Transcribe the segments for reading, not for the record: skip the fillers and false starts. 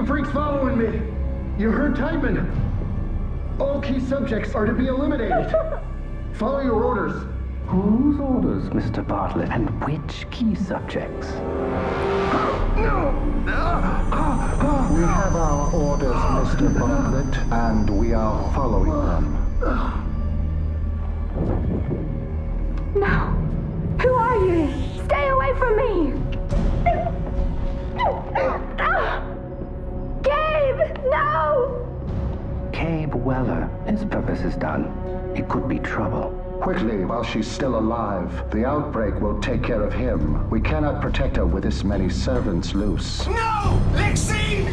the freak's following me. You heard Tideman. All key subjects are to be eliminated. Follow your orders. Whose orders, Mr. Bartlett, and which key subjects? No! We have our orders, Mr. Bartlett, and we are following them. No! Who are you? Stay away from me! Gabe! No! Cabe Weller. His purpose is done. It could be trouble. Quickly, while she's still alive. The outbreak will take care of him. We cannot protect her with this many servants loose. No! Lexine!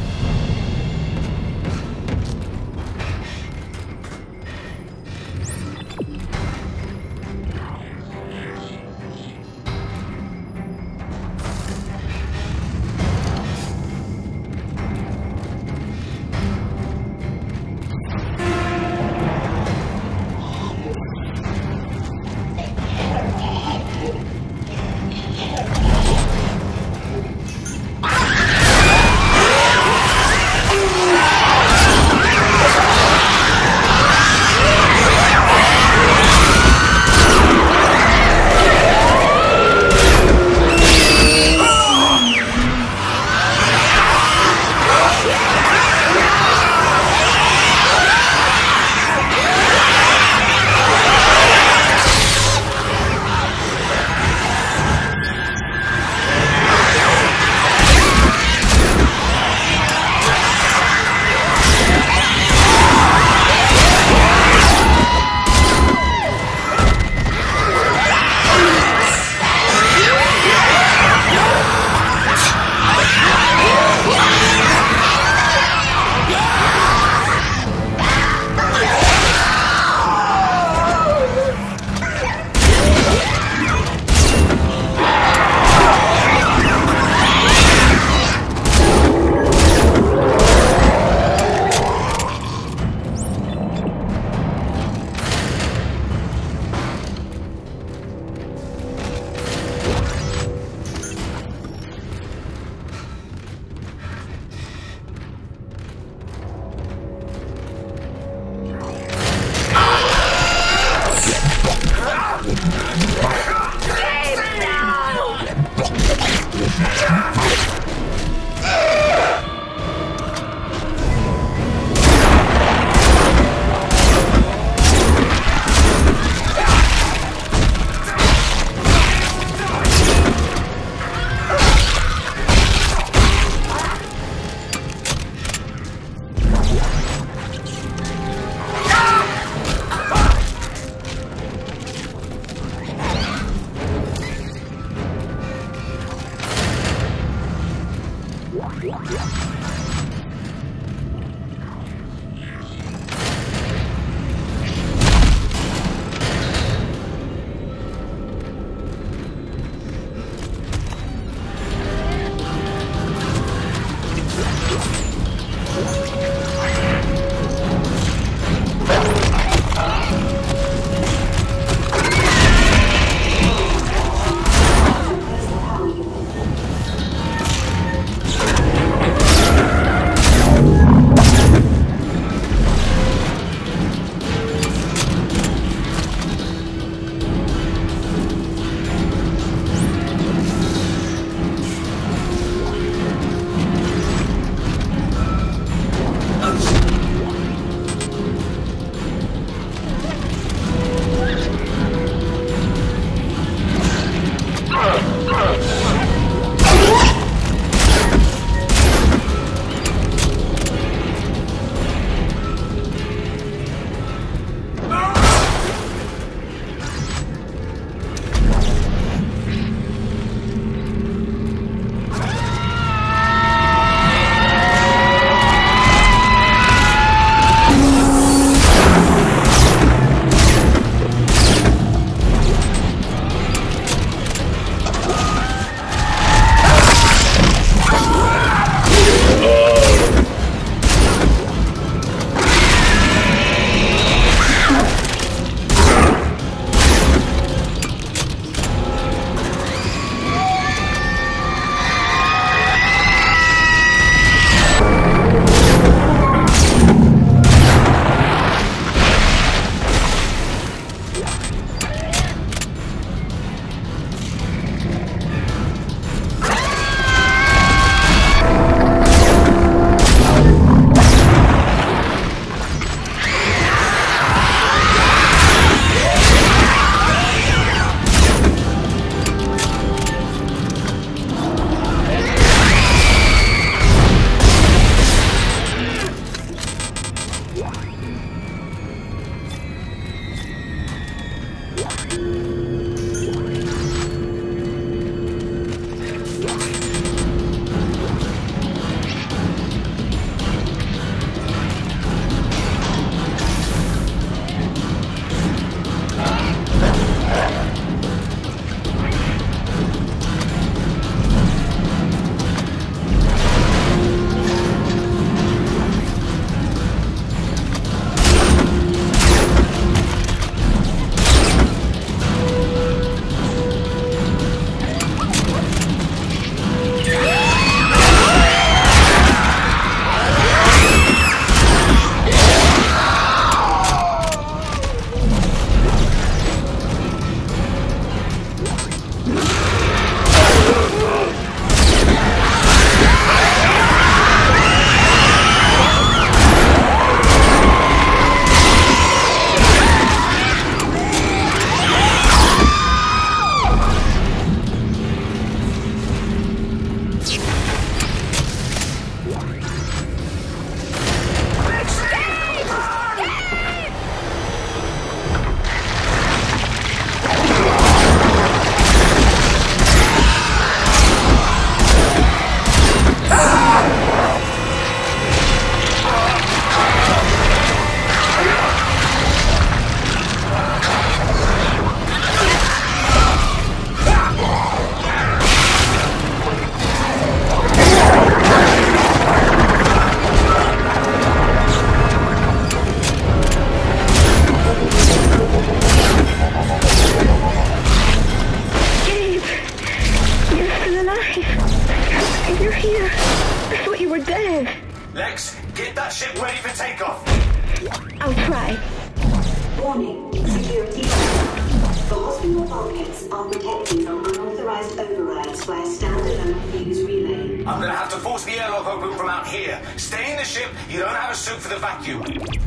that ship ready for takeoff. I'll try. Warning, security. The hospital bulkheads are protected from unauthorized overrides by a standalone fuse relay. I'm gonna have to force the airlock open from out here. Stay in the ship. You don't have a suit for the vacuum.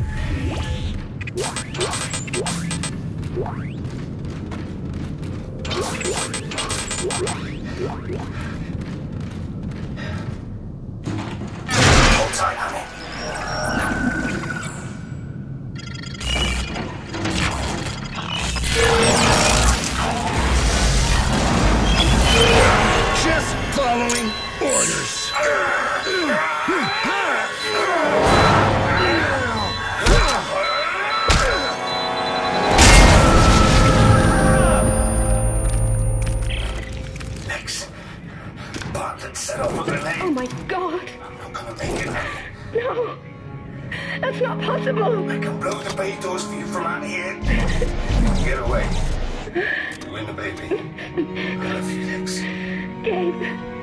Hold tight, honey. Just following orders. Next. Bartlett set off a grenade. Oh my god. I'm not gonna make it, honey. No. That's not possible. I can blow the bay doors for you from out here. Get away. You win the baby. I love you, Lex. Gabe.